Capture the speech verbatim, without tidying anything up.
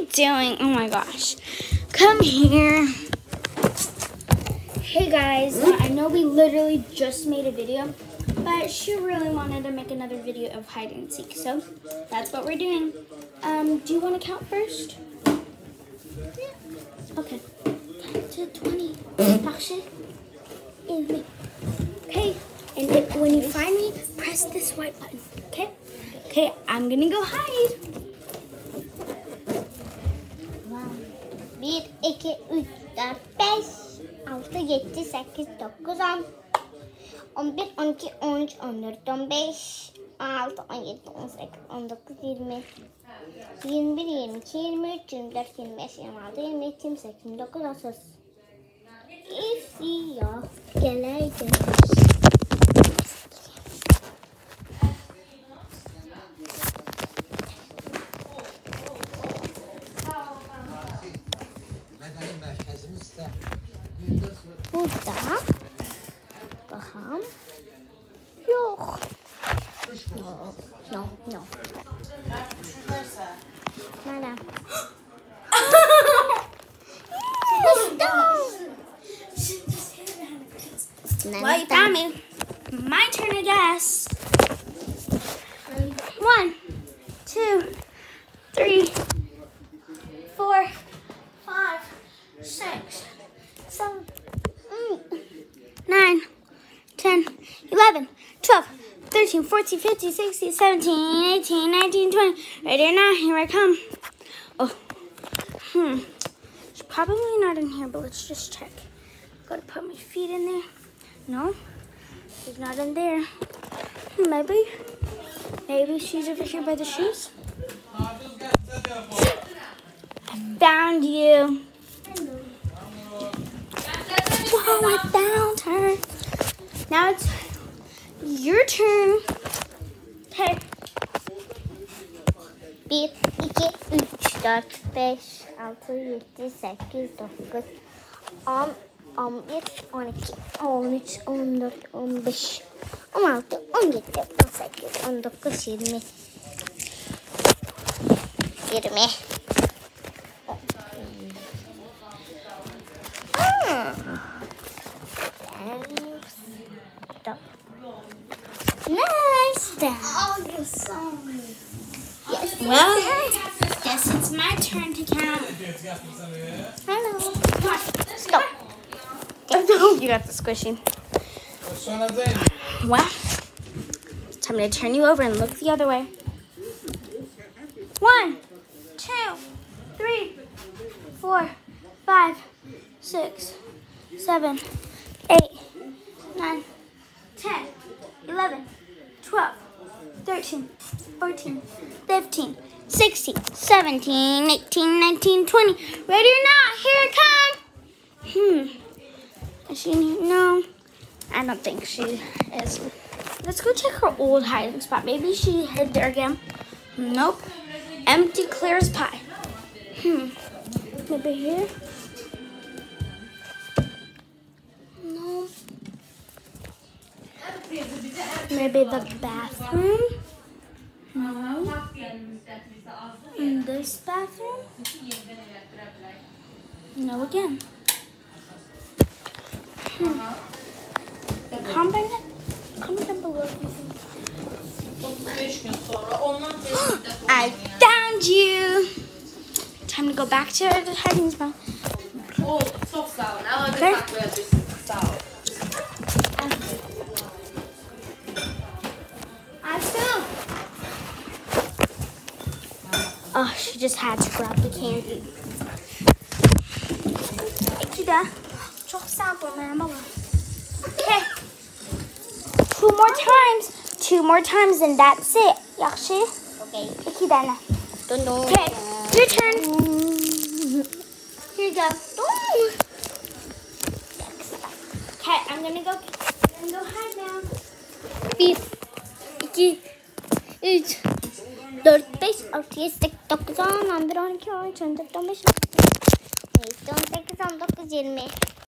you doing? Oh my gosh. Come here. Hey guys, uh, I know we literally just made a video, but she really wanted to make another video of hide and seek, so that's what we're doing. Um, do you want to count first? Yeah. Okay. Count to twenty. Parfait. Okay. And if, when you find me, press this white button. Okay? Okay, I'm gonna go hide. bir, iki, üç, dört, beş, altı, yedi, sekiz, dokuz, on, on bir, on iki, on üç, on dört, on beş, on altı, on yedi, on sekiz, on dokuz, yirmi, yirmi bir, yirmi iki, yirmi üç, yirmi dört, yirmi beş, yirmi altı, yirmi yedi, yirmi sekiz, yirmi dokuz, otuz. İsiyor. Geler gelir. Burada bakalım. Yok. Yok. Yok. Yok. Nerede? Well, you found me. My turn to guess. One, two, three, four, five, six, seven, eight, nine, ten, eleven, twelve, thirteen, fourteen, fifteen, sixteen, seventeen, eighteen, nineteen, twenty. Ready or not, here I come. Oh, hmm. She's probably not in here, but let's just check. Gotta put my feet in there. No, she's not in there. Maybe, maybe she's over here by the shoes. I found you. Whoa, I found her. Now it's your turn. Okay. bir, iki, üç, dört, beş, altı, yedi, sekiz, dokuz, on, on bir, on iki, on üç, on dört, on beş, on altı, on yedi, on sekiz, on dokuz, yirmi, yirmi. Nice. Oh, you're sorry. Yes. Well, guess it's my turn to count. Hello. Come on. Let's go. You got the squishy. Well, it's time to turn you over and look the other way. One, two, three, four, five, six, seven, eight, nine, ten, eleven, twelve, thirteen, fourteen, fifteen, sixteen, seventeen, eighteen, nineteen, twenty. Ready or not, here I come. Hmm. Is she in here? No, I don't think she is. Let's go check her old hiding spot. Maybe she hid there again. Nope. Empty, clear as pie. Hmm. Maybe here? No. Maybe the bathroom? No. In this bathroom? No again. Hmm. Comment, comment down below. I found you. Time to go back to the hiding spot. Okay. I too. Oh, she just had to grab the candy. İkide çok sabırlı baba. Okay. Two more times. Two more times and that's it. Yaxşı? Okay. İki tane. Okay, your turn. Here you go. Okay, I'm gonna go. I'm gonna go hide now. bir, iki, üç, dört, beş, altı, yedi, sekiz, dokuz, on, on bir, on iki, on üç, on dört, on beş, on altı, on yedi, on sekiz, on dokuz, yirmi.